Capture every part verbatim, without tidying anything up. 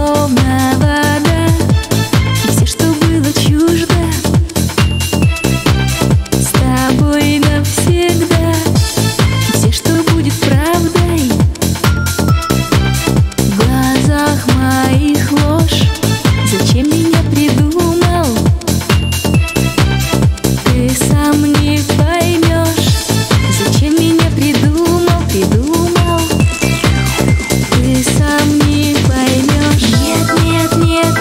словно вода, и все, что было чуждо, с тобой навсегда. И все, что будет правдой, в глазах моих ложь. Зачем меня придумал, ты сам не поймешь. Зачем меня придумал, придумал, ты сам не поймешь. Нет, нет, нет,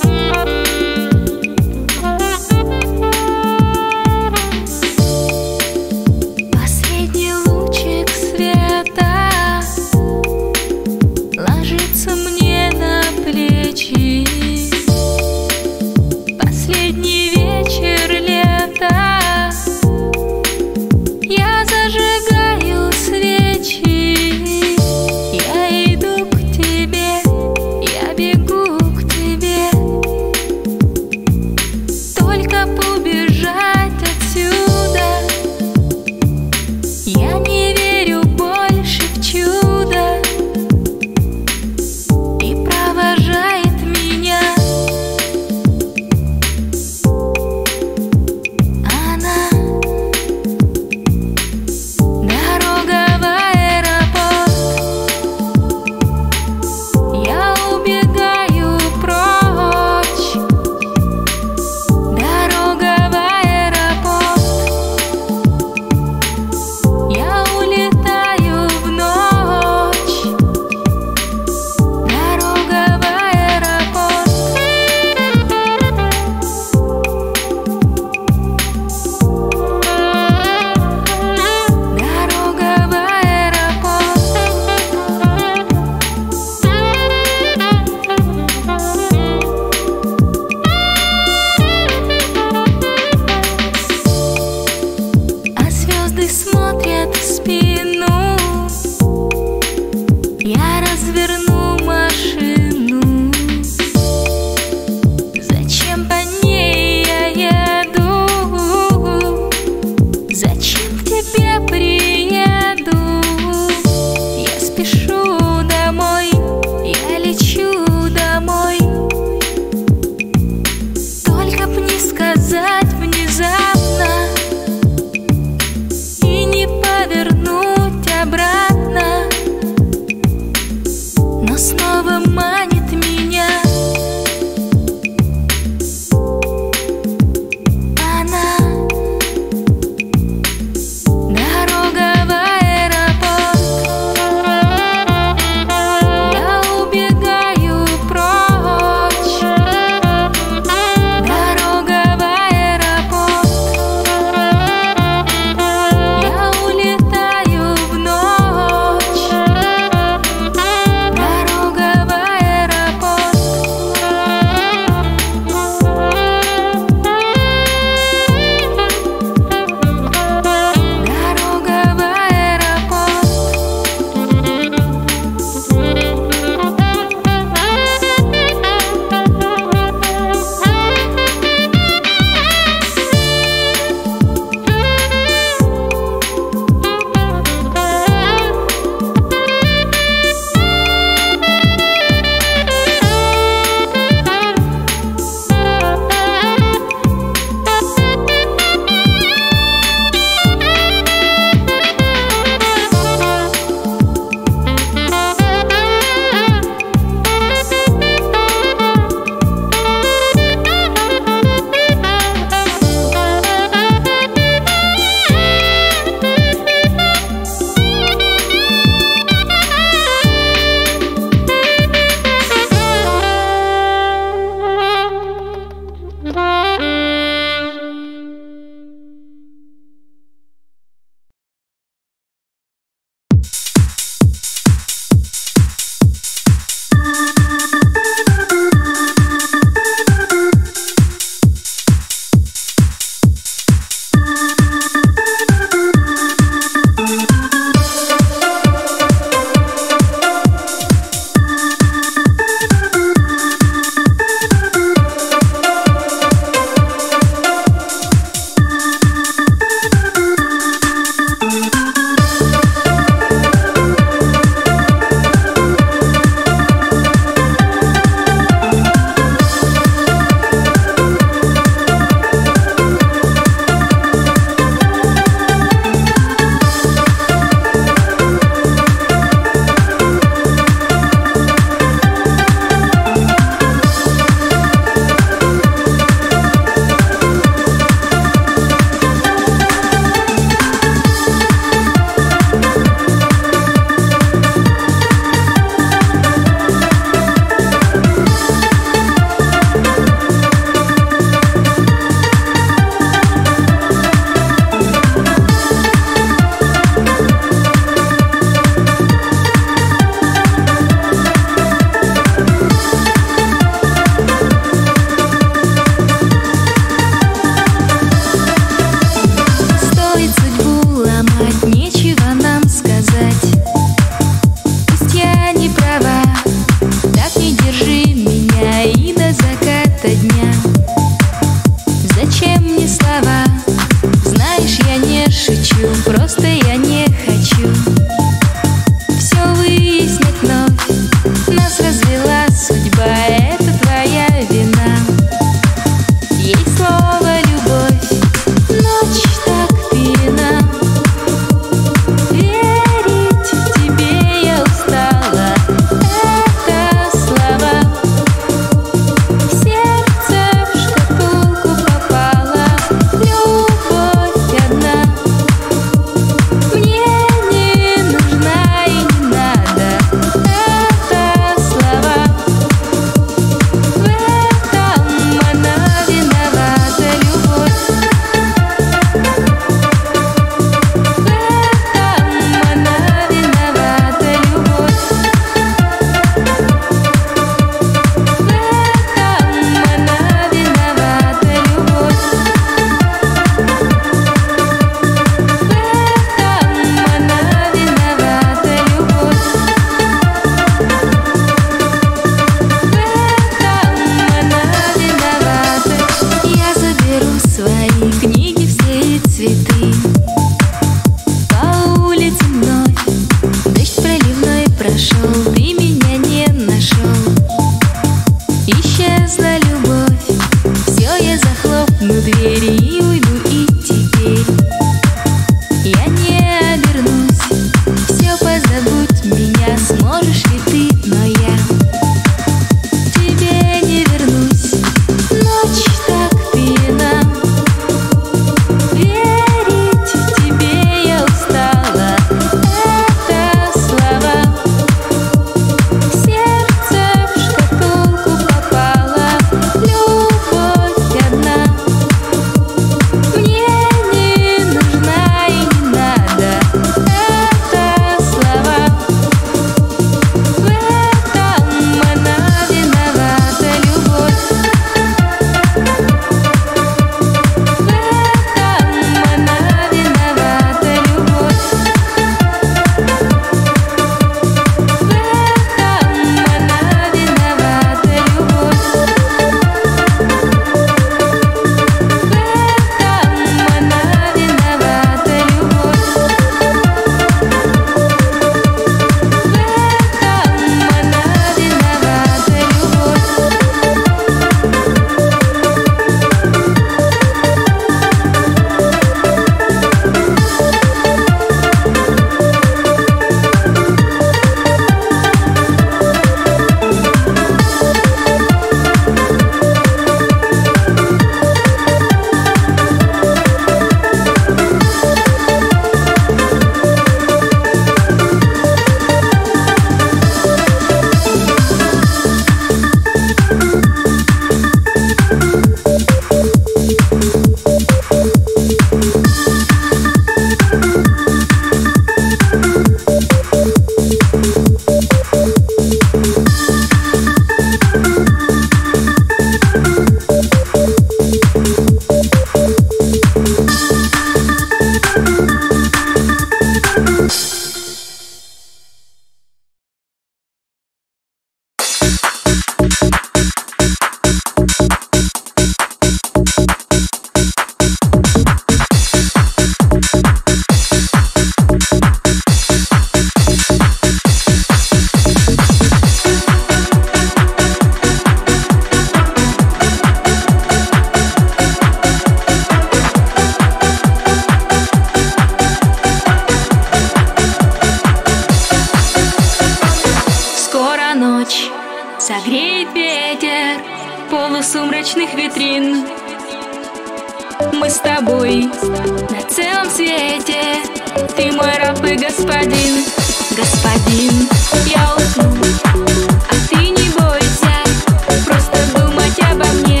полусумрачных витрин. Мы с тобой на целом свете, ты мой раб и господин. Господин, я усну, а ты не бойся, просто думать обо мне.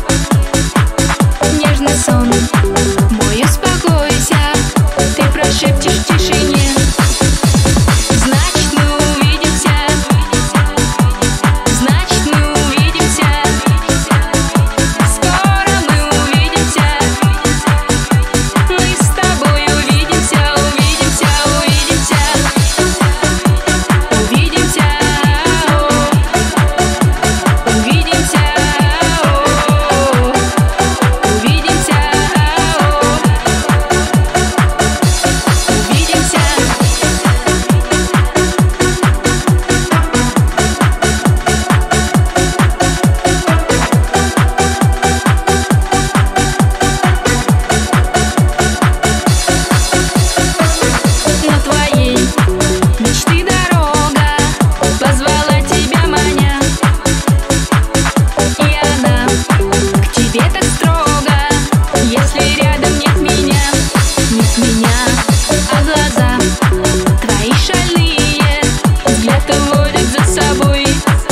Нежный сон мой, успокойся, ты прошепчешь в тишине. Значит, мы увидимся, значит, мы увидимся, скоро мы увидимся, мы с тобой увидимся, увидимся, увидимся, увидимся, увидимся, увидимся, увидимся. На твоей мечты дорога позвала тебя, маня, и она к тебе так строго, если рядом нет меня, нет меня, а глаза твои шальные взгляд уводят за собой.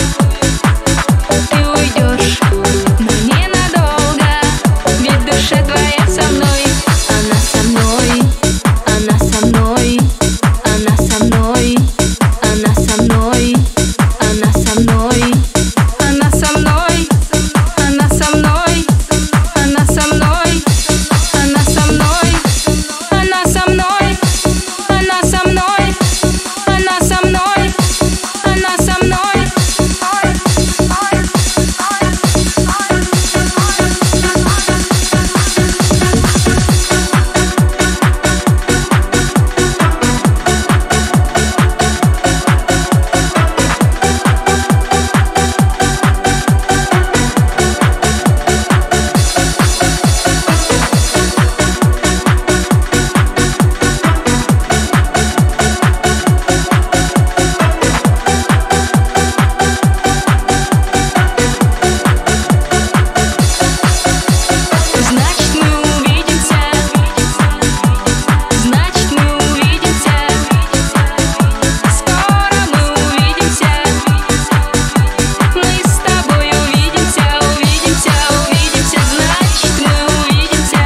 Ты уйдешь, но ненадолго, ведь душа твоя со мной. Она со мной, она со мной, она со мной, она со мной, она со мной, она со мной, она со мной, она со мной, она со мной, она со мной, она со мной, она со мной, она со мной. Значит, мы увидимся, значит, мы увидимся, скоро мы увидимся, мы с тобой увидимся, увидимся, увидимся. Значит, мы увидимся,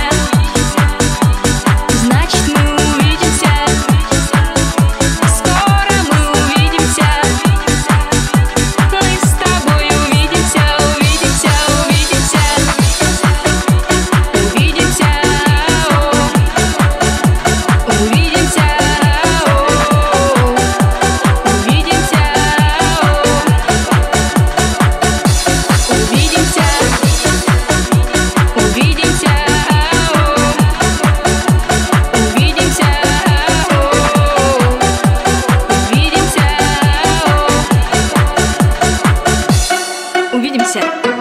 значит, мы увидимся, скоро мы увидимся, мы с тобой увидимся, увидимся, увидимся. Увидимся, увидимся, увидимся, увидимся, увидимся, увидимся.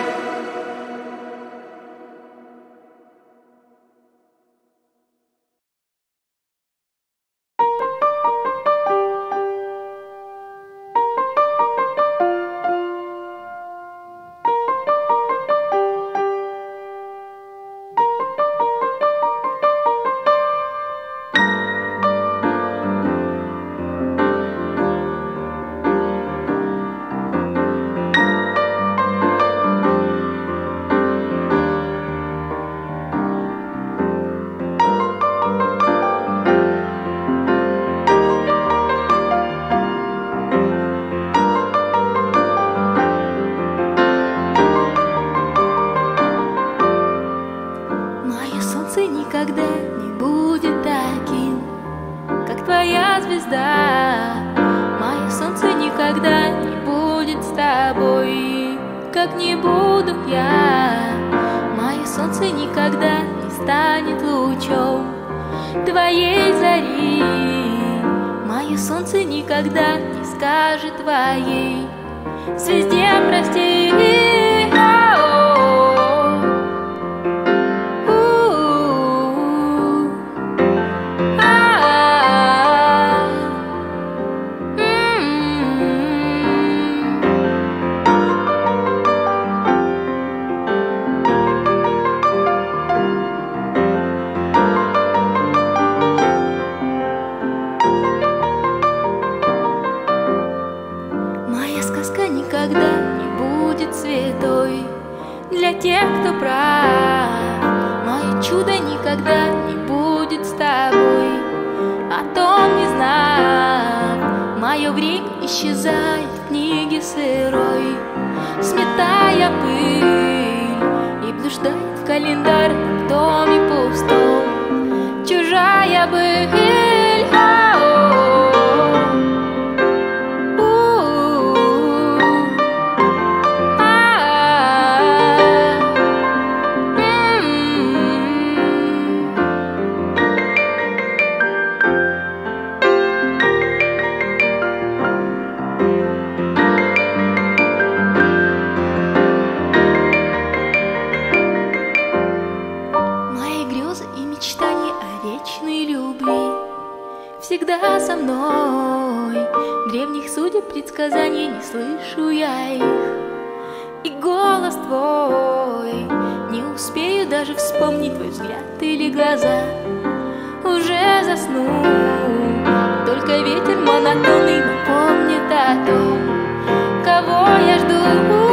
Мое солнце никогда не будет таким, как твоя звезда. Мое солнце никогда не будет с тобой, как не буду я. Мое солнце никогда не станет лучом твоей зари. Мое солнце никогда не скажет твоей звезде прости. тех, кто прав. Мое чудо никогда не будет с тобой, о том не знав. Мое время исчезает в книге сырой, сметая пыль, и блуждает в календарь в доме пустом. Чужая быль. Всегда со мной, древних судеб предсказаний не слышу я их. И голос твой, не успею даже вспомнить твой взгляд или глаза. Уже засну, только ветер монотонный напомнит о том, кого я жду.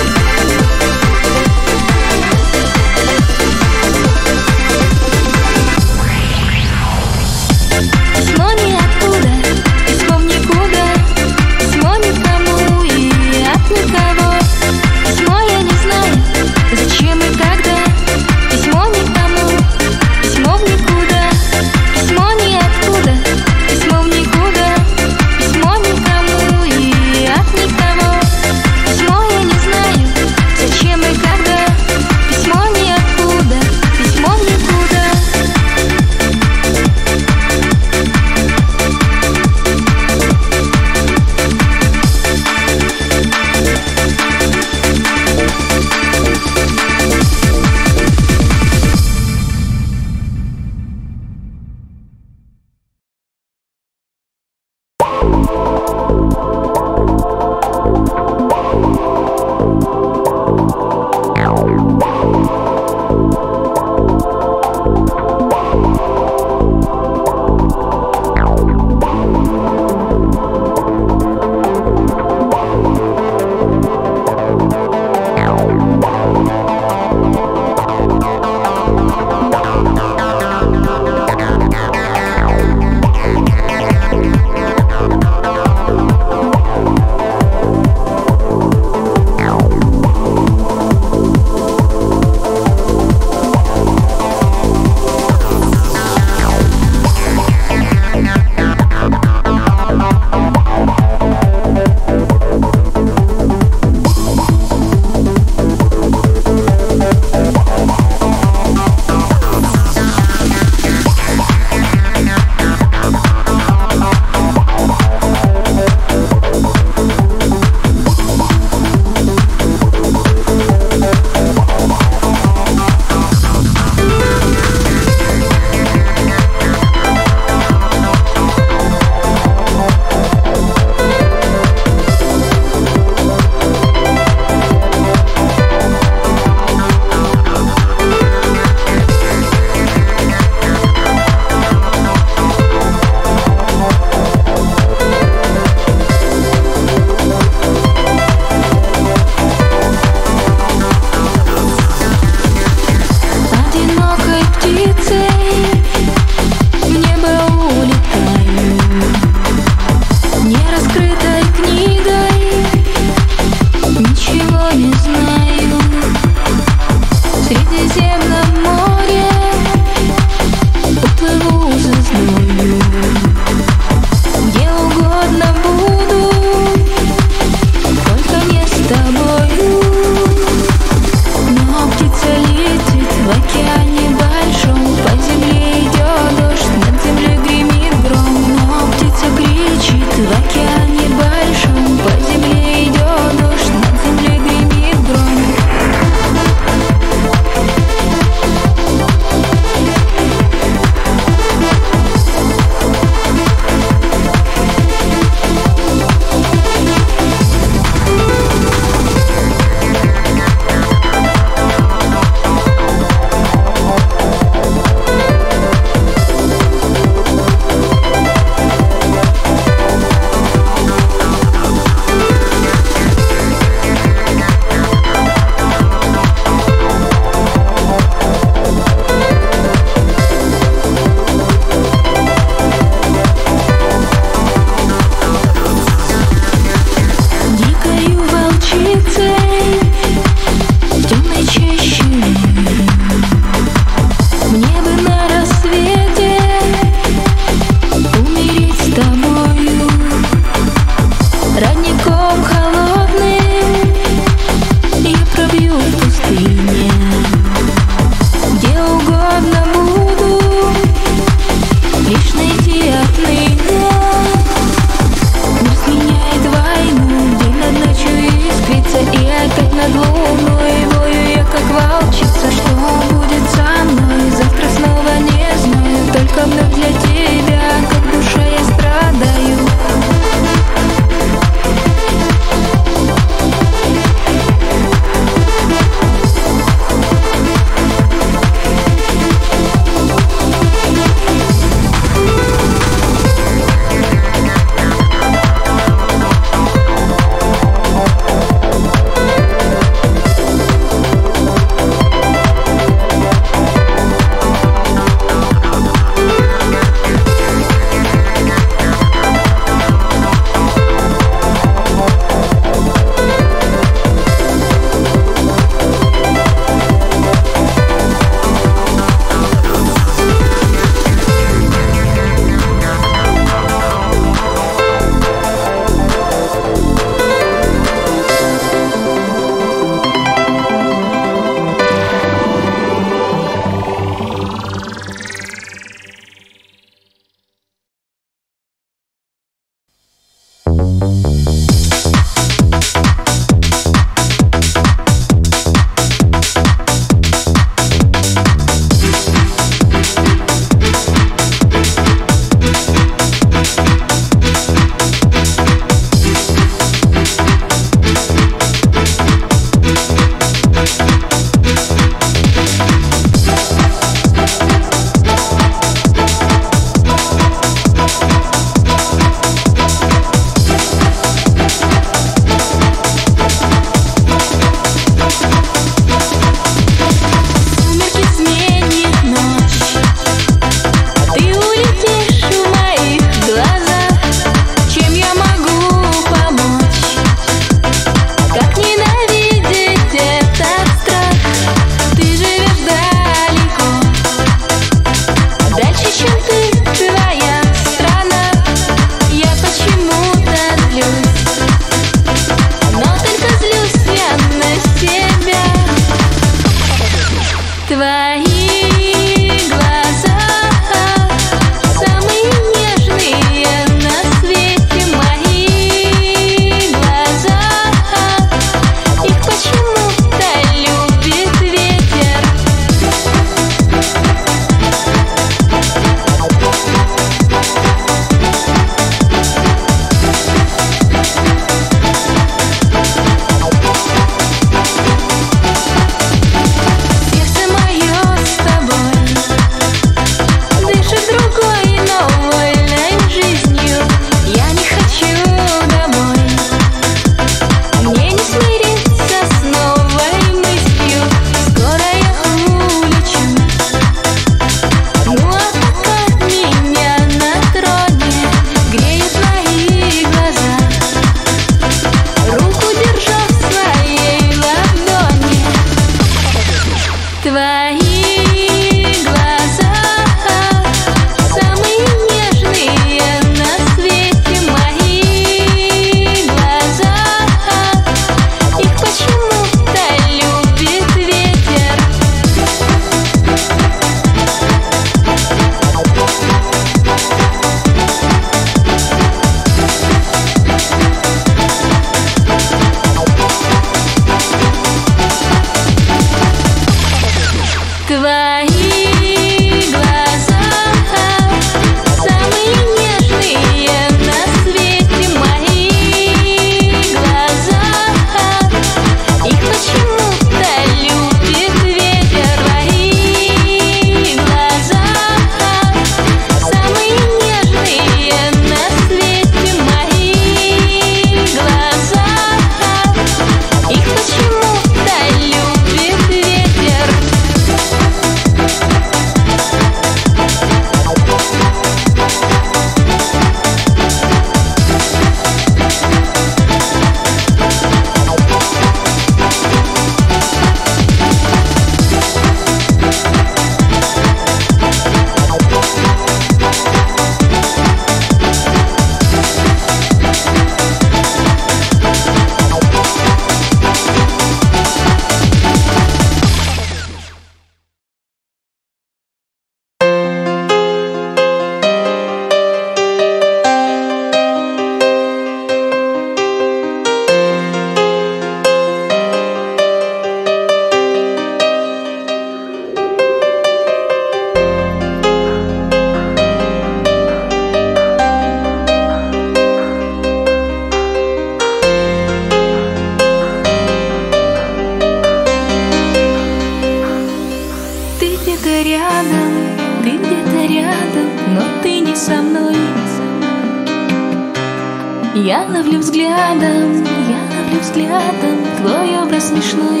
Я ловлю взглядом, я ловлю взглядом твой образ смешной.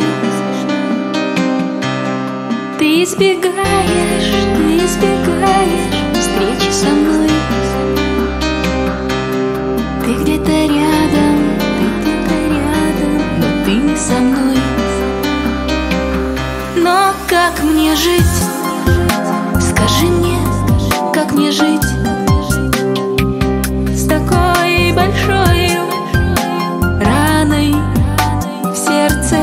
Ты избегаешь, ты избегаешь встречи со мной. Ты где-то рядом, ты где-то рядом, но ты не со мной. Но как мне жить? Скажи мне, как мне жить с такой большой раной в сердце?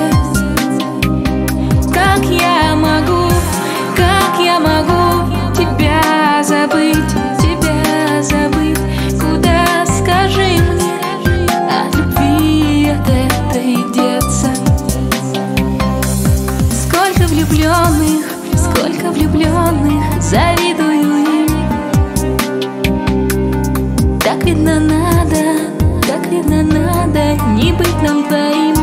Как я могу, как я могу тебя забыть, тебя забыть? Куда, скажи мне, от любви от этой деться? Сколько влюбленных, сколько влюбленных, завидую им. Так видно надо, так видно надо не быть нам двоим.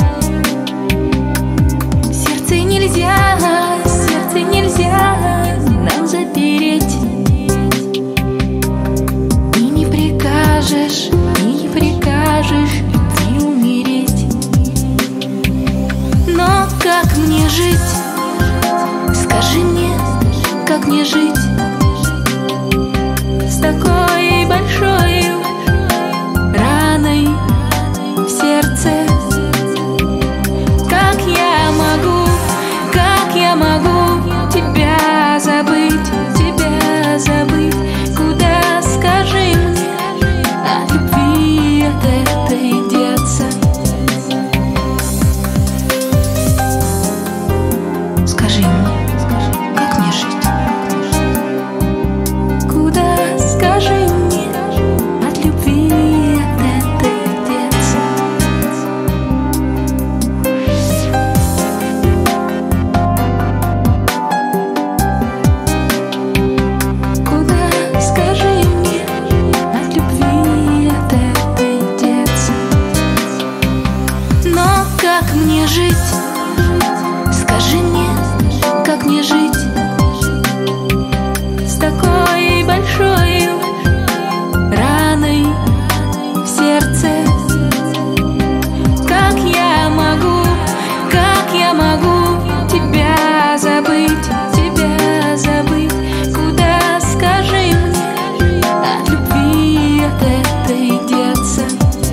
Сердце нельзя, сердце нельзя нам запереть. И не прикажешь, и не прикажешь любви умереть. Но как мне жить? Скажи мне, как мне жить с такой большой раной в сердце? Как я могу, как я могу тебя забыть, тебя забыть? Куда, скажи мне, от любви от этой деться? Скажи мне, как мне жить? Куда, скажи мне, от любви от этой деться? Куда, скажи мне, от любви от этой деться? Но как мне жить? Скажи мне, как мне жить с такой большой раной в сердце? Как я могу, как я могу тебя забыть, тебя забыть? Куда, скажи мне, от любви от этой деться?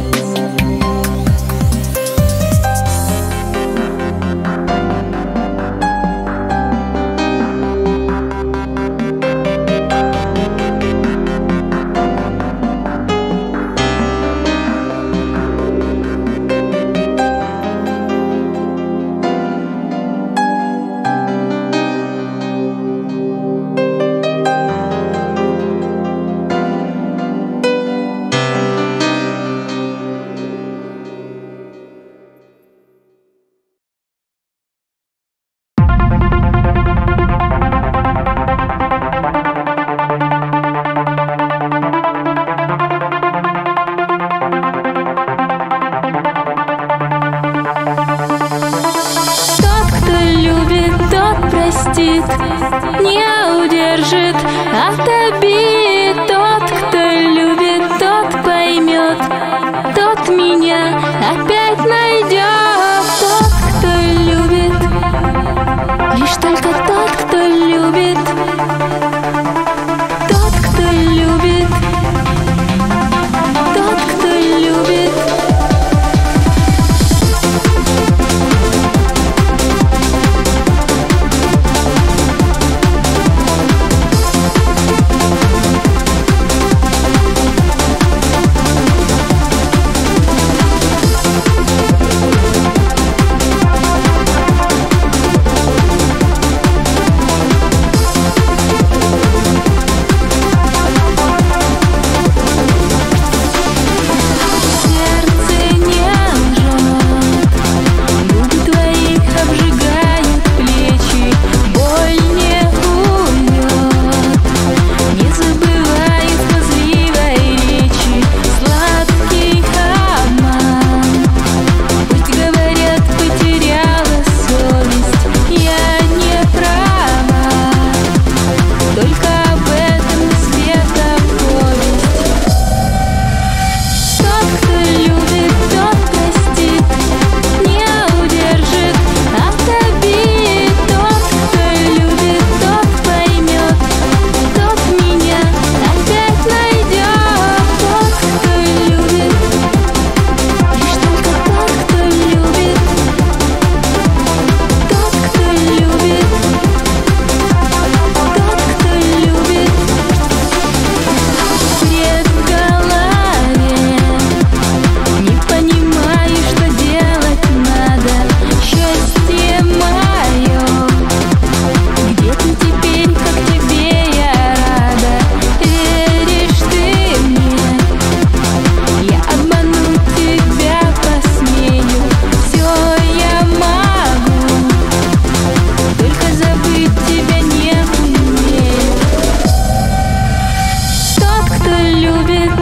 Не удержит от обид. Тот, кто любит, тот поймет, тот меня опять найдет. Тот, кто любит, лишь только тот, кто любит. Тот, кто любит, тот, кто любит.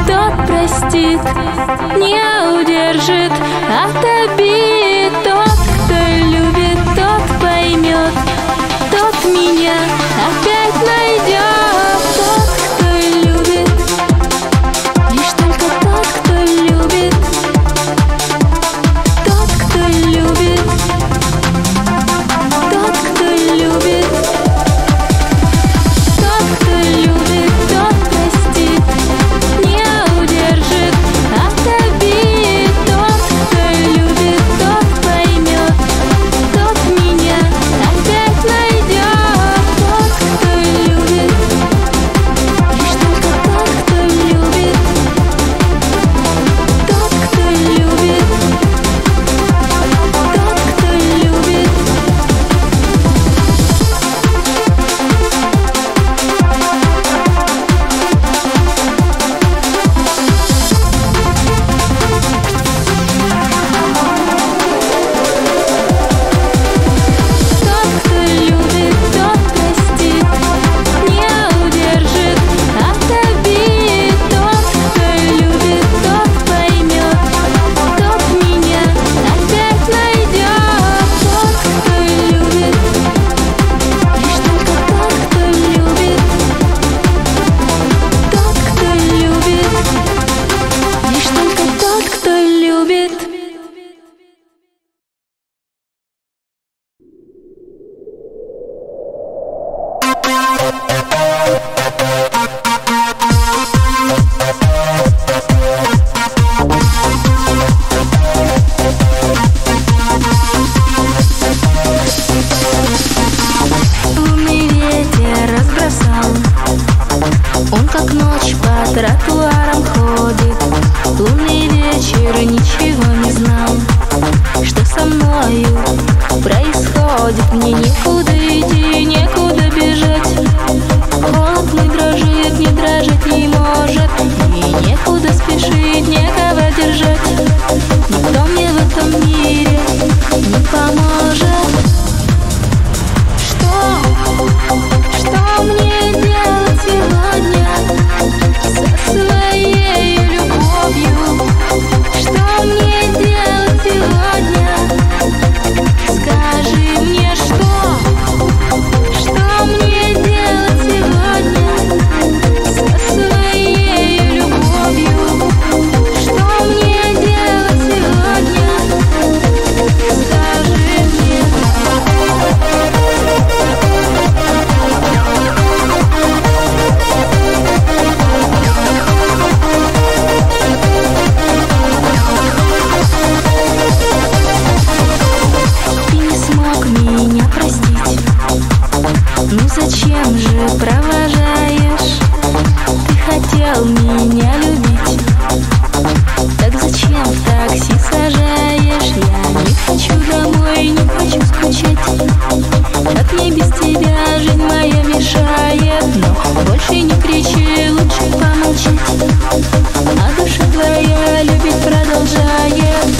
тот простит, не удержит от обид. Тот, кто любит, тот поймет, тот меня опять найдет. Тот, кто любит, лишь только тот, кто любит. Тот, кто любит, тот, кто любит. Тот, кто любит, тот простит, не удержит от обид. Тот, кто любит, тот поймет, тот меня опять найдет. Тот, кто любит, лишь только тот, кто любит. Тот, кто любит, тот, кто любит. Тот, кто любит, тот простит, не удержит от обид. Тот, кто любит, тот поймет, тот меня опять найдет. Тот, кто любит, лишь только тот, кто любит. Тот, кто любит, лишь только тот, кто любит. Лунный ветер разбросал, он как ночь по тротуарам ходит. Лунный вечер ничего не знал, что со мною происходит. Мне некуда идти, некуда бежать. Холод мой дрожит, не дрожать не может. Мне некуда спешить, некого держать. Никто мне в этом мире не поможет. Что, что мне делать сегодня со своей любовью? Что мне делать сегодня? Скажи мне, что, что мне делать сегодня со своей любовью? Что мне делать сегодня? Скажи мне. Ты не смог меня простить, ну зачем же провожаешь? Ты хотел меня любить, так зачем в такси сажаешь? Я не хочу домой, не хочу скучать. Как мне без тебя жизнь моя мешает? Но больше не кричи, лучше помолчать. А душа твоя любить продолжает.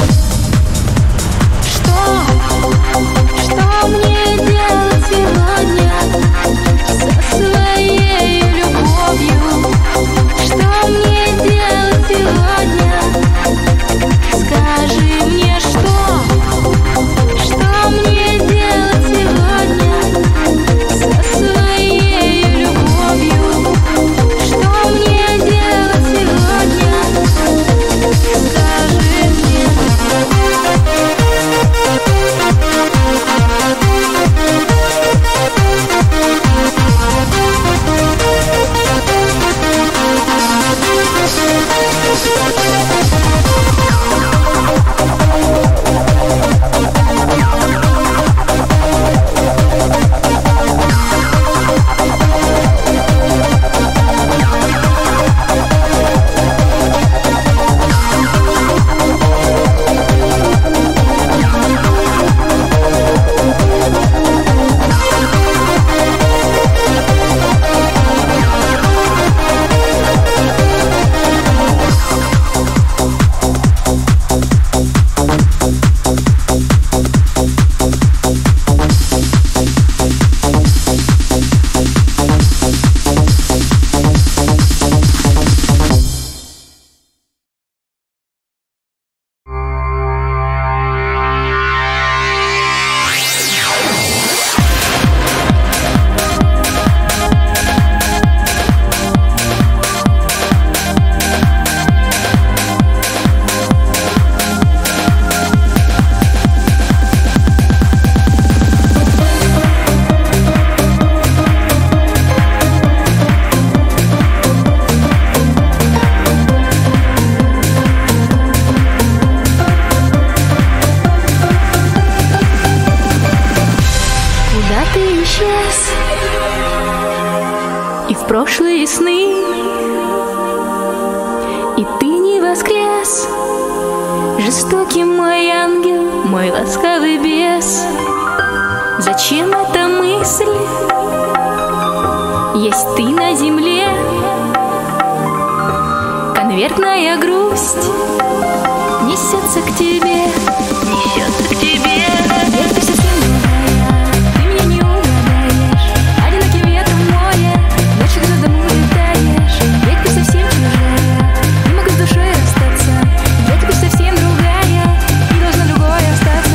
Что, что мне делать сегодня со своей любовью? Что мне делать сегодня? Скажи мне, что, что мне делать сегодня со своей любовью? прошлые сны, и ты не воскрес. Жестокий мой ангел, мой ласковый бес. Зачем эта мысль? Есть ты на земле. Конвертная грусть несется к тебе, несется к тебе. Ведь ты совсем другая, ты меня не угадаешь. Одиноким ветром море, ночью за дому летаешь. Ведь ты совсем чужая, не могу с душой расстаться. Я теперь совсем другая, и должна другой остаться.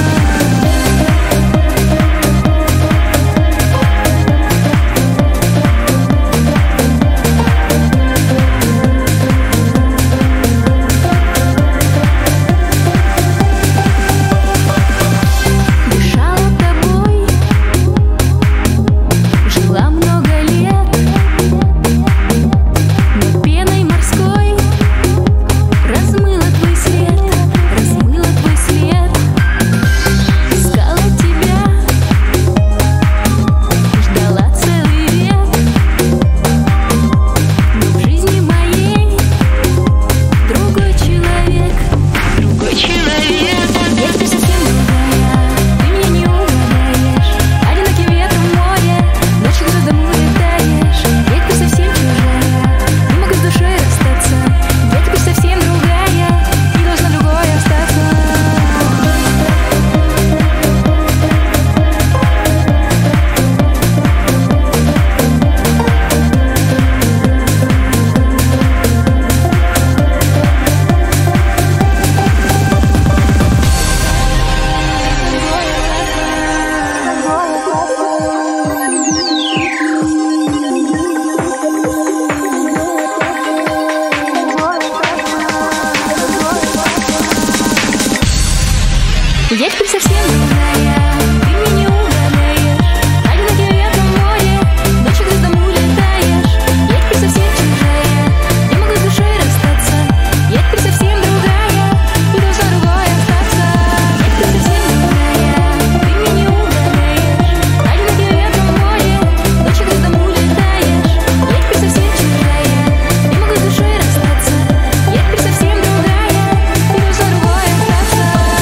Я теперь совсем другая, ты меня не угадаешь. Одиноким ветром море, ночью к дому летаешь. Я теперь совсем чужая, не могу с душой расстаться. Я теперь совсем другая, и должна другой остаться. Я теперь совсем другая, ты меня не угадаешь. Одиноким ветром море, ночью к дому летаешь. Я теперь совсем чужая, не могу с душой расстаться. Я теперь совсем другая, и должна другой остаться.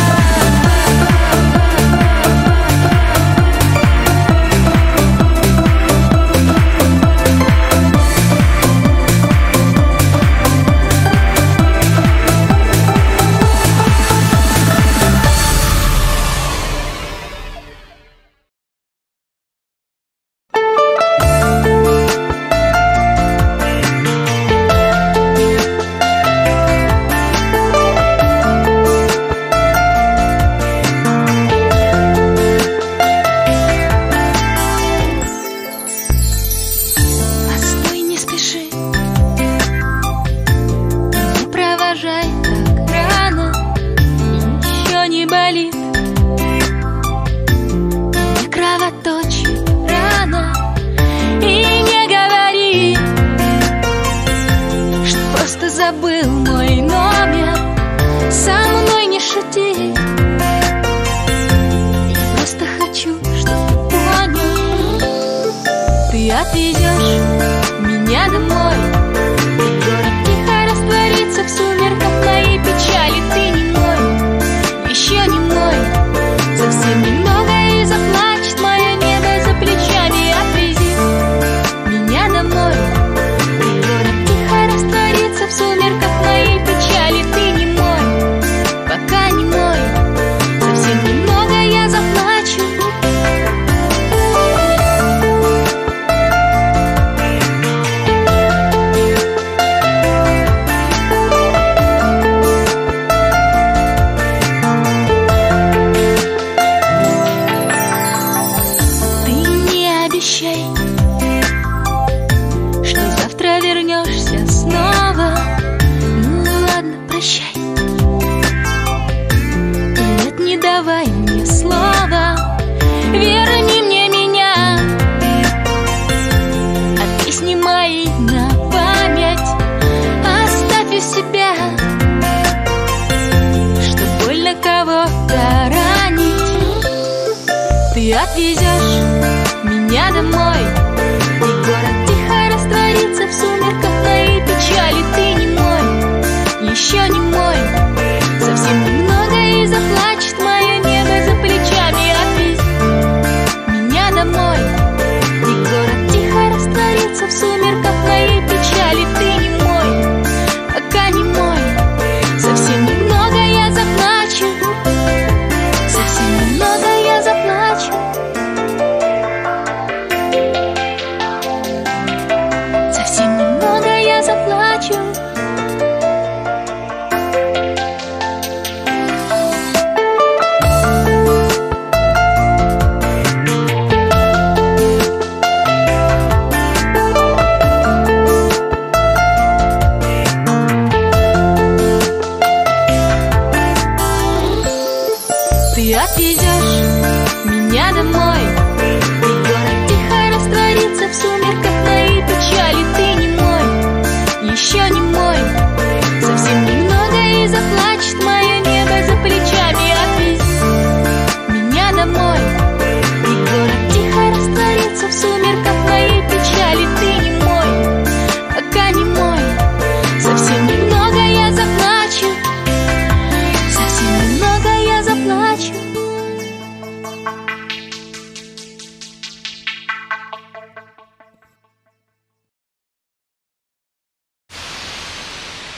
Забыл мой номер, со мной не шути. Я просто хочу, чтобы ты понял. Ты отвезешь меня домой, и город тихо растворится в сумерках моей печали. Ты не мой, еще не мой, совсем немного и заплачет мое небо за плечами. Отвези меня домой, и город тихо растворится в сумерках моей печали. Ты не мой, пока не мой, совсем немного я заплачу. Ты не обещай, что завтра вернешься снова. Ну ладно, прощай. Нет, не давай мне слова. Верни мне меня, а песни мои на память оставь у себя, что больно кого-то ранить. Ты отвезешь меня домой, и город тихо растворится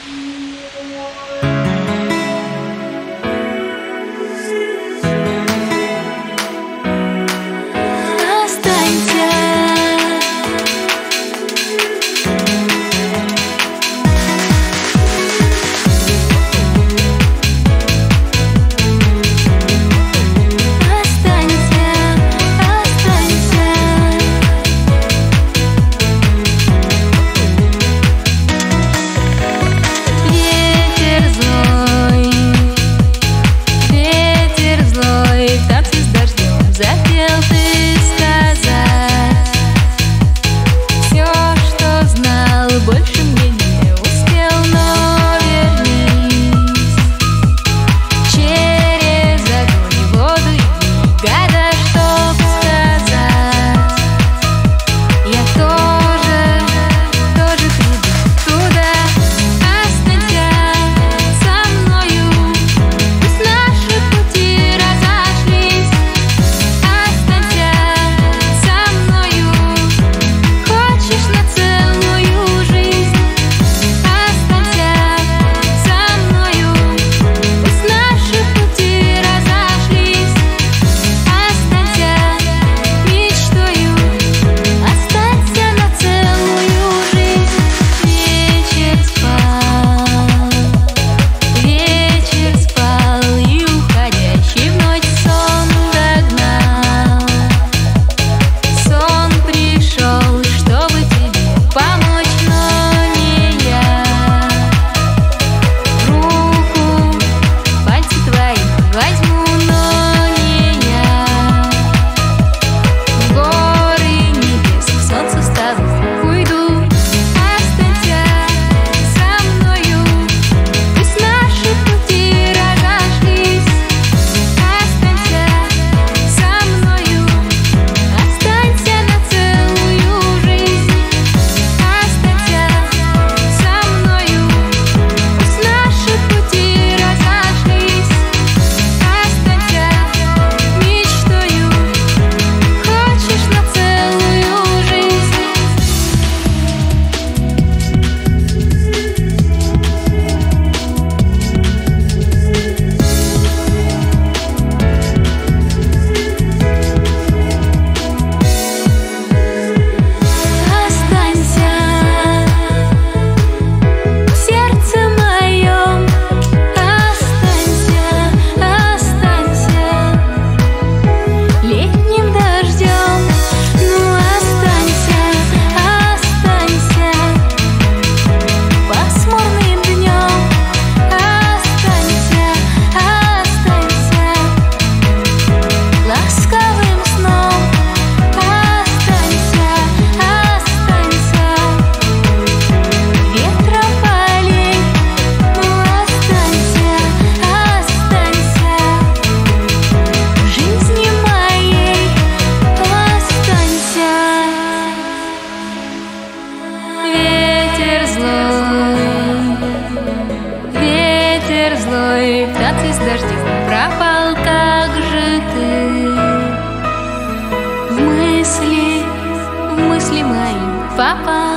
попал.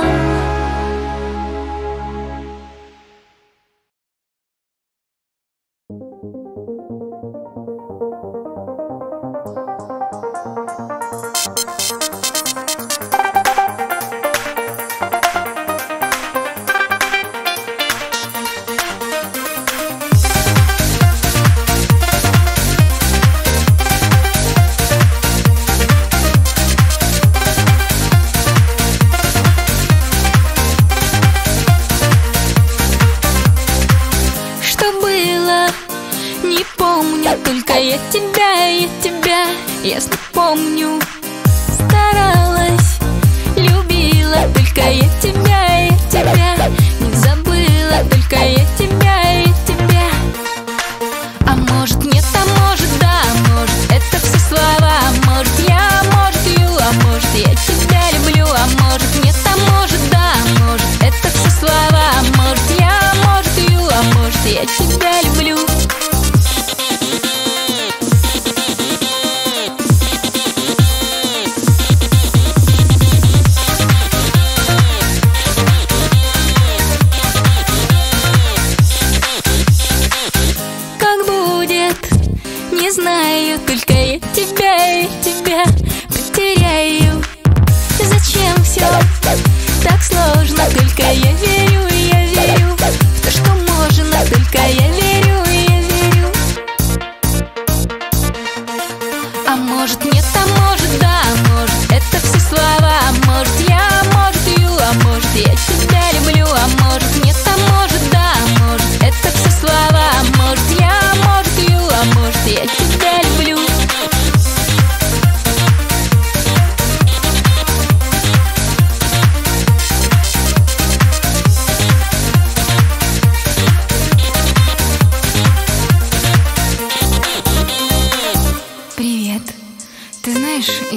Я тебя, я тебя, ясно помню. Старалась, любила, только я тебя, я тебя не забыла, только я тебя, я тебя. А может нет, а может да, может это все слова. Может я, может ю, а может я тебя люблю. А может нет, а может да, может это все слова. Может я, может ю, а может я тебя люблю.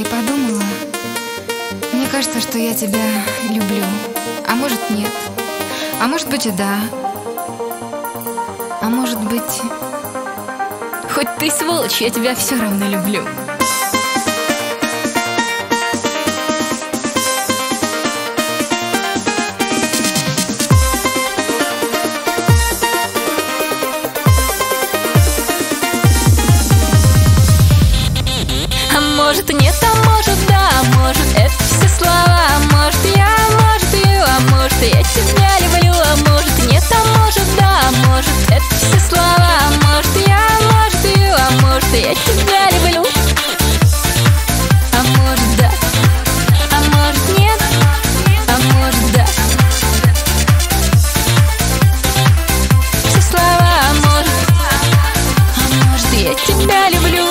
и подумала, мне кажется, что я тебя люблю. А может, нет. А может быть, и да. А может быть... Хоть ты сволочь, я тебя все равно люблю. Может нет, а может да, может это все слова. Может я, может ее, а может я тебя люблю. А может нет, а может да, может это все слова. Может я, может ее, а может я тебя люблю. А может да, а может нет, а может да. Все слова, а может, а может я тебя люблю.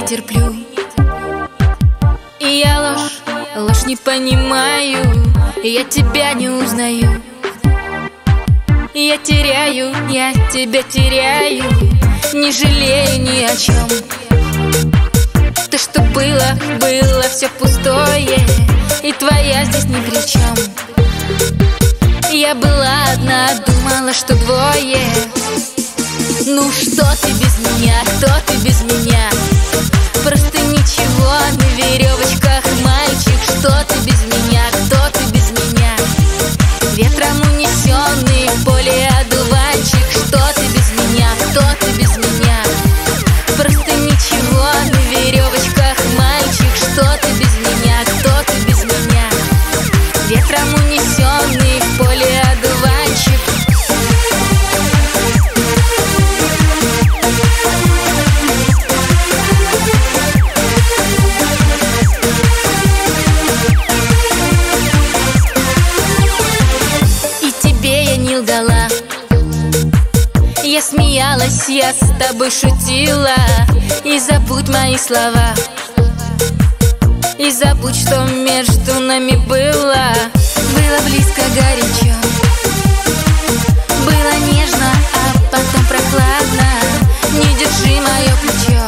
не терплю. И я ложь, ложь не понимаю, я тебя не узнаю. Я теряю, я тебя теряю, не жалею ни о чем. То, что было, было все пустое, и твоя здесь ни при чем. Я была одна, думала, что двое. Ну что ты без меня, кто ты без меня? Просто ничего, на веревочках мальчик. Что ты без меня, кто ты без меня? Ветром унесенный в поле одуванчик. Что ты без меня, кто ты без меня? Просто ничего, на веревочках мальчик. Что ты без меня, кто ты без меня? Ветром унесенный в поле одуванчик. Лгала. Я смеялась, я с тобой шутила. И забудь мои слова, и забудь, что между нами было. Было близко, горячо, было нежно, а потом прохладно. Не держи мое плечо,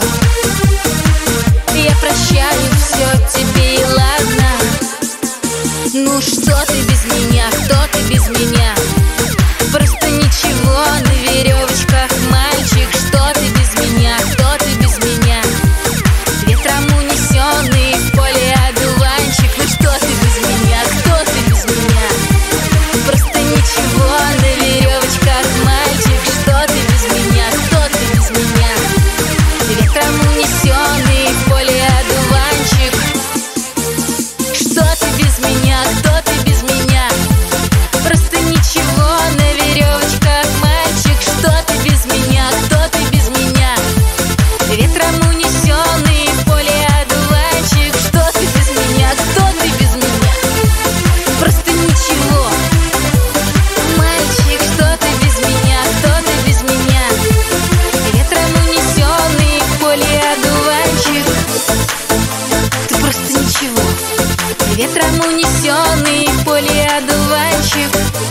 я прощаю все тебе и ладно. Ну что ты без меня, кто ты без меня? Просто ничего, на веревочках мальчик. Что ты без меня, кто ты без меня? Ветром унесенный в поле одуванчик. Ну что ты без меня, кто ты без меня? Просто ничего, на веревочках мальчик. Что ты без меня, кто ты без меня? Ветром унесенный в поле одуванчик. Что ты без меня, кто ты без меня? Просто ничего, на веревочках мальчик. Что ты без меня, кто ты без меня? Ветром унесенный в поле одуванчик. Что ты без меня, кто ты без меня? Просто ничего, мальчик. Что ты без меня, кто ты без меня? Ветром унесенный в поле одуванчик. Ты просто ничего. Ветром унесенный в поле одуванчик.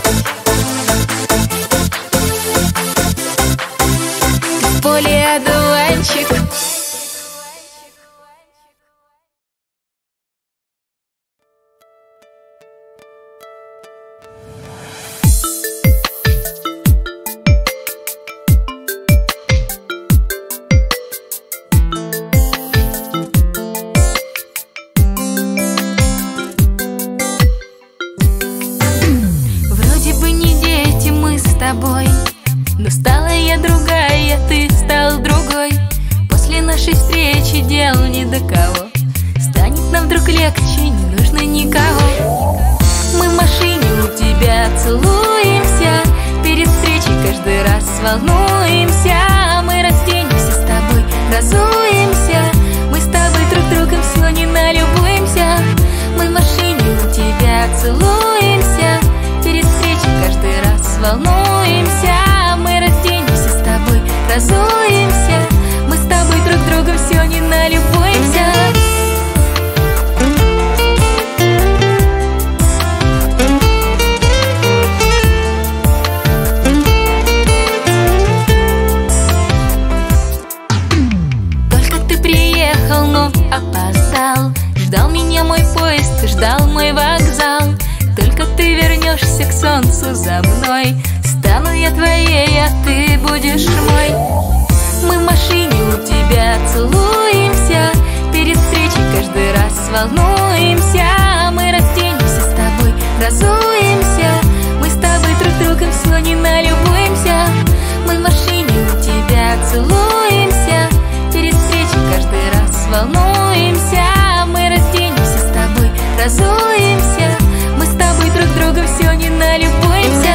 В поле одуванчик. Но стала я другая, ты стал другой. После нашей встречи дел ни до кого. Станет нам вдруг легче, не нужно никого. Мы в машине у тебя целуемся, перед встречей каждый раз волнуемся. Мы разденемся с тобой, разуемся. Мы с тобой друг другом все не налюбуемся. Мы в машине у тебя целуемся, перед встречей каждый раз волнуемся. Мы разденемся с тобой, разуемся. Мы с тобой друг другом все не налюбуемся. Только ты приехал, но опоздал. Ждал меня мой поезд, ждал мой вокзал. Только ты вернешься к солнцу за мной, стану я твоей, а ты будешь мой. Мы в машине у тебя целуемся, перед встречей каждый раз волнуемся. Мы разденемся с тобой, разуемся. Мы с тобой друг другом все не налюбуемся. Мы в машине у тебя целуемся, перед встречей каждый раз волнуемся. Мы разденемся с тобой, разуемся. Мы с тобой друг другом все не налюбуемся.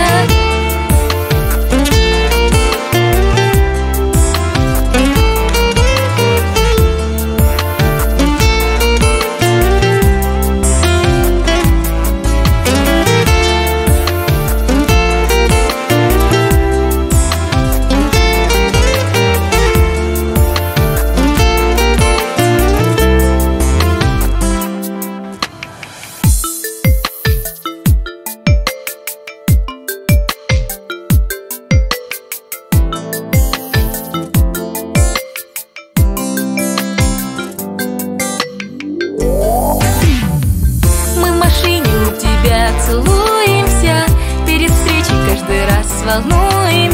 волнуй